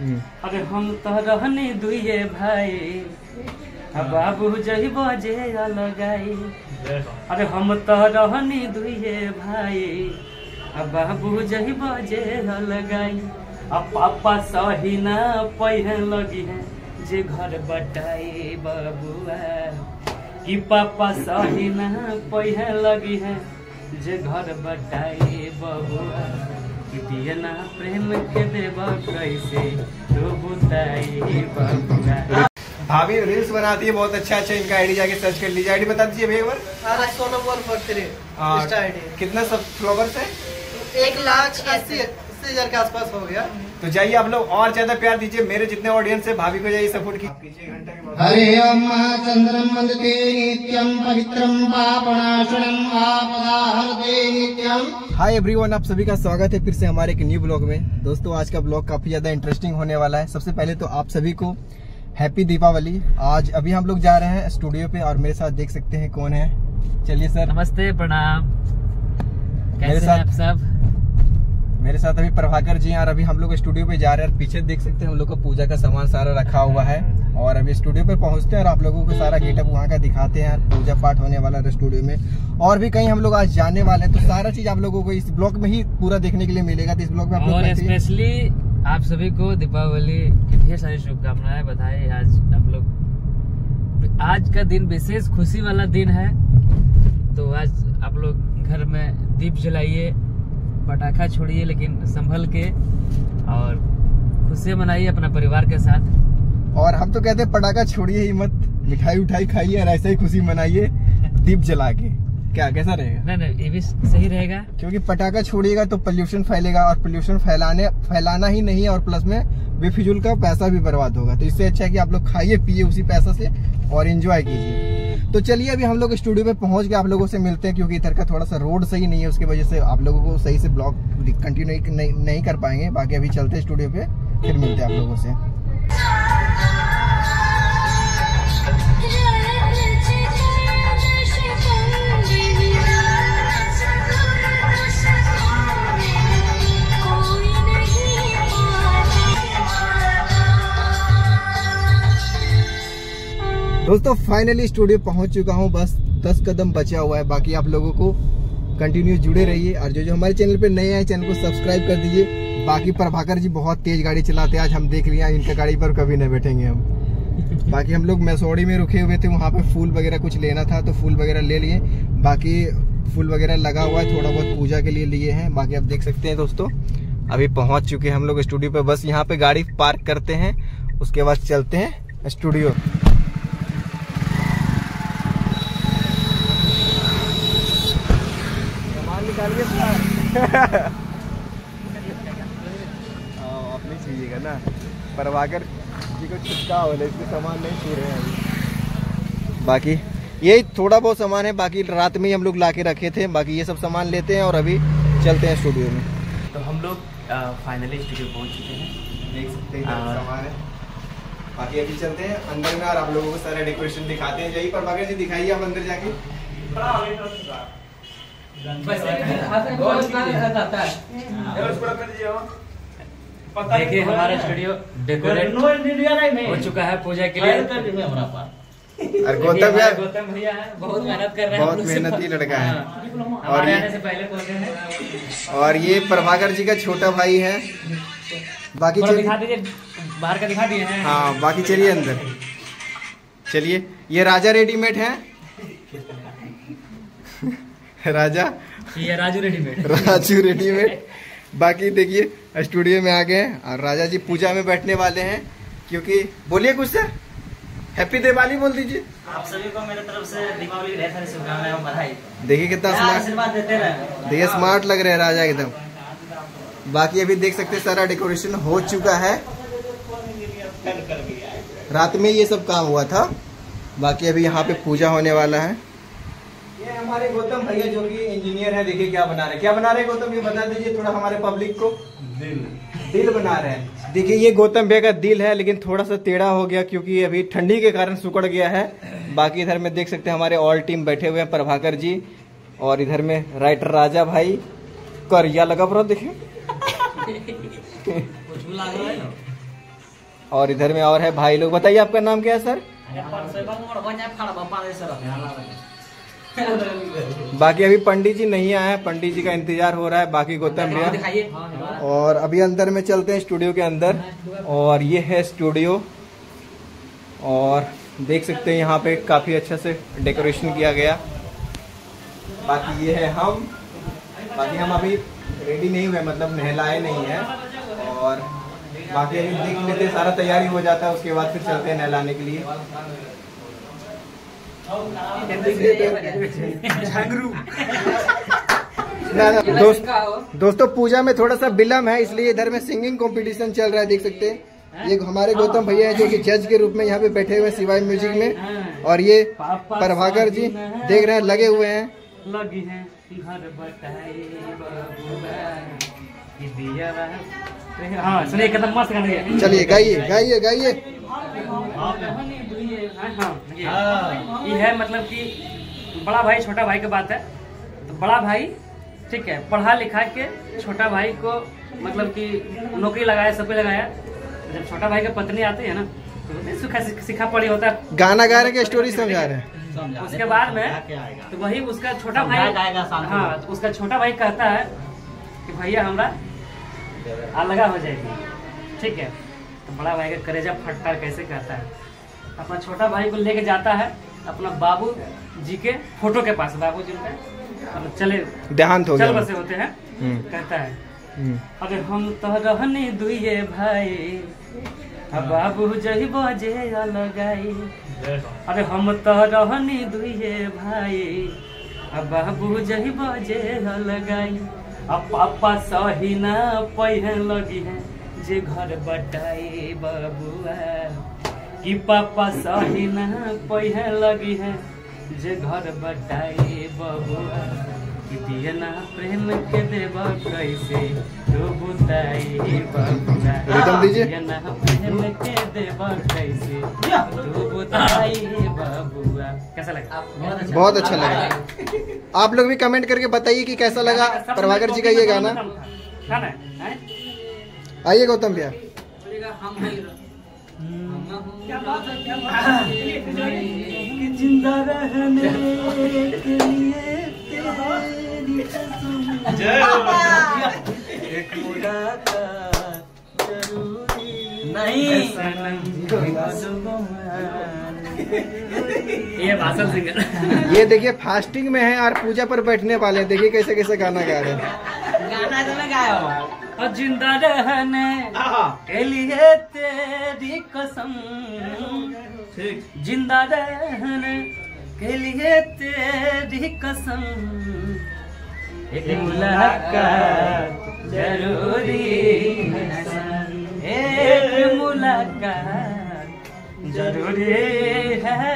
अरे हम तो रहनी दुइये भाई, बाबू जही बजे लगाई। अरे हम तो रहनी दुइये भाई, बाबू जही बजे लगाई। अब पापा सही ना पहे लगी है जे घर बटाई बबुआ, कि पापा सही ना पहे लगी है जे घर बटाई बबुआ। दिया ना प्रेम के देवा कैसे तो बुताई बबुआ। भाभी रील्स बनाती है बहुत अच्छा अच्छा, इनका आईडी जाके सर्च कर लीजिए। आईडी बता दीजिए भैया। कितना सब फॉलोवर्स है? 1,80,000 के आसपास हो गया। तो जाइए आप लोग और ज्यादा प्यार दीजिए, मेरे जितने ऑडियंस है भाभी को जाइए सपोर्ट कीजिए। हरे ओम चंद्रम वंदते नित्यं पवित्रं पापनाशनं आपदाहरते नित्यं। हाय एवरीवन, आप सभी का स्वागत है फिर से हमारे एक न्यू ब्लॉग में। दोस्तों आज का ब्लॉग काफी ज्यादा इंटरेस्टिंग होने वाला है। सबसे पहले तो आप सभी को हैप्पी दीपावली। आज अभी हम लोग जा रहे हैं स्टूडियो पे और मेरे साथ देख सकते हैं कौन है। चलिए सर। नमस्ते, प्रणाम। कैसे हैं आप सब? मेरे साथ अभी प्रभाकर जी हैं और अभी हम लोग स्टूडियो पे जा रहे हैं। पीछे देख सकते हैं हम लोग का पूजा का सामान सारा रखा हुआ है और अभी स्टूडियो पे पहुंचते हैं और आप लोगों को सारा गेटअप वहाँ का दिखाते हैं। पूजा पाठ होने वाला है स्टूडियो में और भी कहीं हम लोग आज जाने वाले हैं, तो सारा चीज आप लोगों को इस ब्लॉग में ही पूरा देखने के लिए मिलेगा। तो इस ब्लॉग में आप और स्पेशली आप सभी को दीपावली की ढेर सारी शुभकामनाएं, बधाई। आज का दिन विशेष खुशी वाला दिन है, तो आज आप लोग घर में दीप जलाइए, पटाखा छोड़िए लेकिन संभल के, और खुशियां मनाइए अपना परिवार के साथ। और हम तो कहते हैं पटाखा छोड़िए ही मत, मिठाई उठाई खाइए और ऐसे ही खुशी मनाइए दीप जला के। क्या कैसा रहेगा? नहीं, ये भी सही रहेगा, क्योंकि पटाखा छोड़िएगा तो पोल्यूशन फैलेगा और पोल्यूशन फैलाना ही नहीं है और प्लस में बेफिजूल का पैसा भी बर्बाद होगा। तो इससे अच्छा है कि आप लोग खाइए पिए उसी पैसा से और एंजॉय कीजिए। तो चलिए अभी हम लोग स्टूडियो पे पहुंच के आप लोगों से मिलते हैं, क्योंकि इधर का थोड़ा सा रोड सही नहीं है, उसकी वजह से आप लोगों को सही से ब्लॉग कंटिन्यू नहीं कर पाएंगे। बाकी अभी चलते हैं स्टूडियो पे, फिर मिलते हैं आप लोगों से। दोस्तों फाइनली स्टूडियो पहुंच चुका हूं, बस 10 कदम बचा हुआ है। बाकी आप लोगों को कंटिन्यू जुड़े रहिए और जो हमारे चैनल पे नए आए चैनल को सब्सक्राइब कर दीजिए। बाकी प्रभाकर जी बहुत तेज गाड़ी चलाते हैं, आज हम देख लिया इनका गाड़ी पर कभी नहीं बैठेंगे हम। बाकी हम लोग मैसोड़ी में रुके हुए थे, वहाँ पे फूल वगैरह कुछ लेना था तो फूल वगैरह ले लिए। बाकी फूल वगैरह लगा हुआ है, थोड़ा बहुत पूजा के लिए लिए हैं। बाकी आप देख सकते हैं दोस्तों अभी पहुँच चुके हैं हम लोग स्टूडियो पे। बस यहाँ पे गाड़ी पार्क करते हैं, उसके बाद चलते हैं स्टूडियो। आप नहीं छूइएगा ना, प्रभाकर जी को छुटका हो रहा है, इसलिए सामान नहीं छू रहे हैं अभी। बाकी यही थोड़ा बहुत सामान है, बाकी रात में ही हम लोग ला के रखे थे। बाकी ये सब सामान लेते हैं और अभी चलते हैं स्टूडियो में। तो हम लोग फाइनली स्टूडियो पहुंच चुके हैं, देख सकते हैं सामान है। बाकी अभी चलते हैं अंदर में और आप लोगों को सारा डेकोरेशन दिखाते हैं। यही प्रभाकर जी दिखाइए आप अंदर जाके। देखिए हमारा स्टूडियो डेकोरेट हो चुका है पूजा के लिए। और गौतम भैया है, बहुत मेहनत कर रहे हैं, बहुत मेहनती लड़का है। और आने से पहले पहुंचे हैं। और ये प्रभाकर जी का छोटा भाई है। बाकी दिखा दीजिए, बाहर का दिखा दिए हैं। हाँ बाकी चलिए अंदर चलिए। ये राजा रेडीमेड है, राजा, ये राजू रेडीमेड। बाकी देखिए स्टूडियो में आ गए और राजा जी पूजा में बैठने वाले हैं, क्योंकि बोलिए कुछ सर। हैप्पी दिवाली बोल दीजिए। आप सभी को मेरे तरफ से दीपावली ढेर सारी शुभकामनाएं और बधाई। देखिए कितना आशीर्वाद देते रहे। देखिए स्मार्ट लग रहे हैं राजा एकदम। बाकी अभी देख सकते हैं सारा डेकोरेशन हो चुका है, रात में ये सब काम हुआ था। बाकी अभी यहाँ पे पूजा होने वाला है। ये हमारे गौतम भैया जो कि इंजीनियर है, देखिए क्या बना रहे हैं। क्या बना रहे हैं गौतम, ये बता दीजिए थोड़ा हमारे पब्लिक को। दिल बना रहे हैं। देखिए ये गौतम भैया का दिल है, लेकिन थोड़ा सा टेढ़ा हो गया क्योंकि अभी ठंडी के कारण सुकड़ गया है। बाकी इधर में देख सकते हैं हमारे ऑल टीम बैठे हुए हैं, प्रभाकर जी और इधर में राइटर राजा भाई। करिया लगा पूरा देखिए और इधर में और है भाई लोग। बताइए आपका नाम क्या है सर? बाकी अभी पंडित जी नहीं आए हैं, पंडित जी का इंतजार हो रहा है। बाकी गौतम भैया, और अभी अंदर में चलते हैं स्टूडियो के अंदर। और ये है स्टूडियो, और देख सकते हैं यहाँ पे काफी अच्छा से डेकोरेशन किया गया। बाकी ये है हम, बाकी हम अभी रेडी नहीं हुए, मतलब नहलाए नहीं है। और बाकी अभी देख लेते हैं, सारा तैयारी हो जाता है, उसके बाद फिर चलते हैं नहलाने के लिए। दोस्तों पूजा में थोड़ा सा विलम्ब है, इसलिए इधर में सिंगिंग कंपटीशन चल रहा है। देख सकते हैं ये हमारे गौतम भैया है जो कि जज के रूप में यहाँ पे बैठे हुए हैं शिवाय म्यूजिक में। और ये प्रभाकर जी देख रहे हैं, लगे हुए हैं। लगी है घर बताई हाँ, सुनिए एकदम मस्त गाना है। चलिए गाइए गाइए गाइए। ये है मतलब कि बड़ा भाई छोटा भाई की बात है। तो बड़ा भाई ठीक है पढ़ा लिखा के छोटा भाई को मतलब कि नौकरी लगाया, सब कुछ लगाया। जब छोटा भाई की पत्नी आती है ना तो सीखा पड़ी होता है। गाना गा रहे हैं, स्टोरी समझा रहे हैं। उसके बाद में तो वही उसका छोटा भाई, हाँ उसका छोटा भाई कहता है कि भैया हमरा अलगा हो जाएगी, ठीक है। तो बड़ा भाई का कलेजा फटता कैसे कहता है, अपना छोटा भाई को लेके जाता है अपना बाबू जी के फोटो के पास। बाबू जी का चले देहांत हो गया, बसे होते हैं। कहता है अरे हम तो रहनी दुइये भाई, अब बाबू जही बजे अलगाई। अरे हम तो रहनी दुइये भाई, अब बाबू जही बजे अलगाई। अब पापा सही ना पहन लगी है जे घर बटाई बबुआ, कि पापा सही ना पहन लगी है जे घर बटाई बबुआ। कि दिया ना प्रेम के देवा कैसे तो बुताई बबुआ, दिया ना प्रेम के देवा कैसे तो बुताई बबुआ। कैसा लगा? बहुत अच्छा लगा। आप लोग भी कमेंट करके बताइए कि कैसा लगा प्रभाकर जी का ये गाना। आइए गौतम भैया। जिंदा रहने के लिए एक मुलाकात जरूरी नहीं। ये भाषण सिंगर, ये देखिए फास्टिंग में है और पूजा पर बैठने वाले हैं। देखिए कैसे कैसे गाना गा रहे हैं। गाना तो मैं गाया हूँ। जिंदा रहने के लिए तेरी कसम, जिंदा रहने के लिए तेरी कसम, एक मुलाकात जरूरी है, एक मुलाकात जरूरी है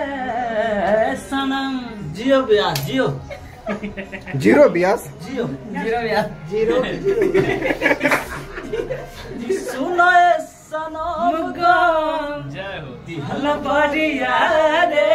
सनम। जियो ब्यास जियो, जीरो ब्यास जियो, जीरो ब्यास जीरो। सुनो सनम गम दिहल बरिया रे,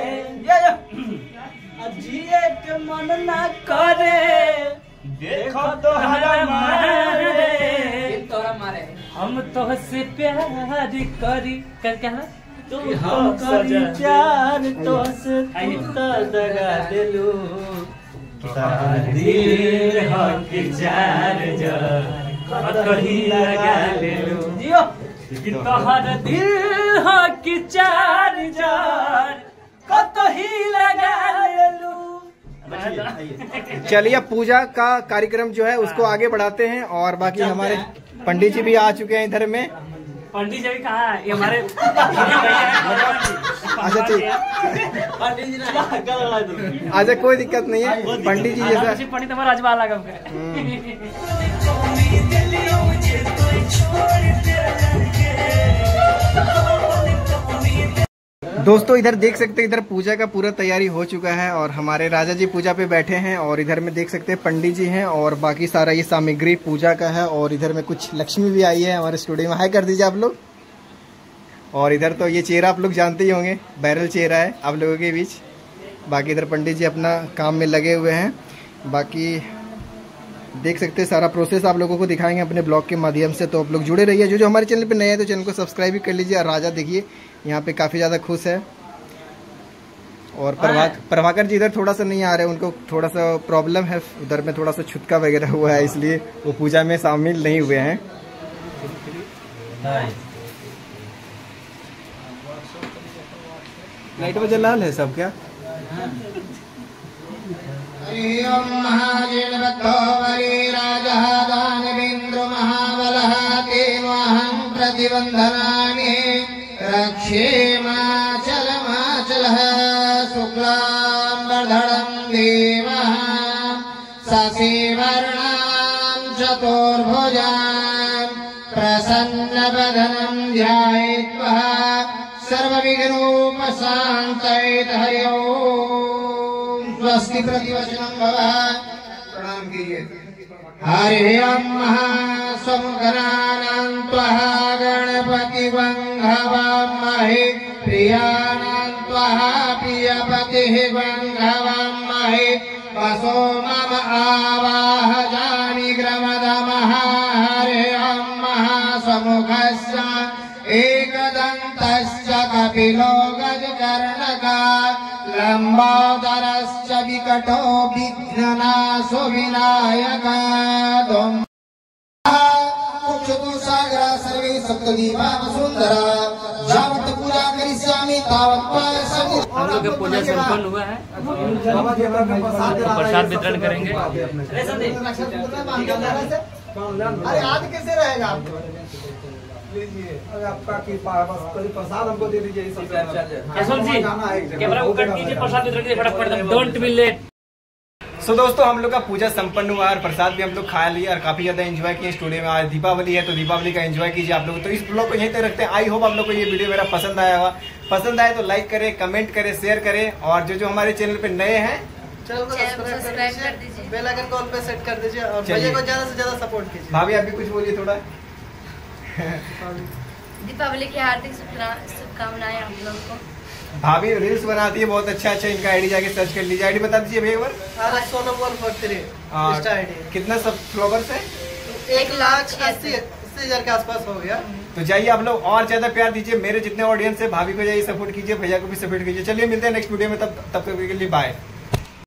जिए के मन ना करे देखो तोहरा मारे, तोहरा मारे। हम तो से प्यार करी कर क्या है तू हम करी प्यार तो से दगा दिलू, दिल हक चार कहीं लगा लेलू, तोहर दिल हक चार कहीं लगा लेलू। चलिए पूजा का कार्यक्रम जो है उसको आगे बढ़ाते हैं। और बाकी हमारे पंडित जी भी आ चुके हैं इधर में। पंडित जी भी कहाँ है? ये हमारे अच्छा ठीक, अच्छा कोई दिक्कत नहीं है। पंडित जी जैसा पंडित हमारा राजवा लगा। दोस्तों इधर देख सकते हैं, इधर पूजा का पूरा तैयारी हो चुका है और हमारे राजा जी पूजा पे बैठे हैं। और इधर में देख सकते हैं पंडित जी हैं और बाकी सारा ये सामग्री पूजा का है। और इधर में कुछ लक्ष्मी भी आई है हमारे स्टूडियो में। हाय कर दीजिए आप लोग। और इधर तो ये चेहरा आप लोग जानते ही होंगे, वायरल चेहरा है आप लोगों के बीच। बाकी इधर पंडित जी अपना काम में लगे हुए हैं। बाकी देख सकते हैं सारा प्रोसेस आप लोगों को दिखाएंगे अपने ब्लॉग के माध्यम से। तो आप लोग जुड़े रहिए। जो हमारे चैनल पे नए हैं तो चैनल को सब्सक्राइब भी कर लीजिए। और राजा देखिए यहाँ पे काफ़ी ज़्यादा खुश है। और प्रभाकर जी इधर थोड़ा सा नहीं आ रहे, उनको थोड़ा सा प्रॉब्लम है, उधर में थोड़ा सा छुटका वगैरह हुआ है, इसलिए वो पूजा में शामिल नहीं हुए हैं। लाइट वजह लाल है सब क्या? महाजीर्णबद्धो वरीराजः दानवेन्द्रो महाबलः तेनोऽहं प्रतिबन्धनानि रक्षेमाचलमाचलः शुक्लाम्बरधरं देवः शशिवर्णां चतुर्भुजां प्रसन्नवदनं ध्यायेत्वा सर्वविघ्नोपशान्तये। हरि ओम्। स्वस्ति प्रतिवचनं भवः। प्रणाम कीजिए। हरि ओम्। महासमुखनानां त्वः गणपतिवं हवामहे प्रियाणां त्वः प्रियपतिः वं हवामहे वसो मम आवाहयामि ग्रमदमः। हरि ओम्। महासमुखस्य एकदन्तश्च कपिलो गजकर्णका लम्बोदरश्च विकटो विघ्ननाशो विनायकः। सागरा सर्वे सप्तदीपा वसुंधरा यावत् पूजा करिष्यामि तावत् हम लोग का पूजा संपन्न हुआ है। प्रसाद वितरण करेंगे। अरे आज कैसे रहेगा आपका प्रसाद हमको दे दीजिए। कैमरा को कट कीजिए, प्रसाद वितरण कीजिए फटाफट। Don't be late. सो दोस्तों हम लोग का पूजा संपन्न हुआ और प्रसाद भी हम लोग खा लिए और काफी ज्यादा एंजॉय किए। स्टूडियो में आज दीपावली है तो दीपावली का एंजॉय कीजिए आप लोग। तो इस ब्लॉग को यहीं तक रखते हैं। आई होप आप लोग को ये वीडियो मेरा पसंद आया होगा। पसंद आए तो लाइक करें, कमेंट करें, शेयर करें। और जो हमारे चैनल पे नए हैं चैनल को सब्सक्राइब कर दीजिए, बेल आइकन को ऑल पे सेट कर दीजिए और भैया को ज्यादा से ज्यादा सपोर्ट कीजिए। भाभी आप भी कुछ बोलिए थोड़ा। दीपावली की हार्दिक शुभकामनाएं आप लोग को। भाभी रील्स बनाती है बहुत अच्छा। इनका आईडी जाके सर्च कर लीजिए। आईडी बता दीजिए भैया एक बार। कितना सब फॉलोवर्स है? 1,80,000 के आसपास हो गया। तो जाइए आप लोग और ज्यादा प्यार दीजिए। मेरे जितने ऑडियंस है भाभी को जाइए सपोर्ट कीजिए, भैया को भी सपोर्ट कीजिए। चलिए मिलते हैं नेक्स्ट वीडियो में। तब तक के लिए बाय।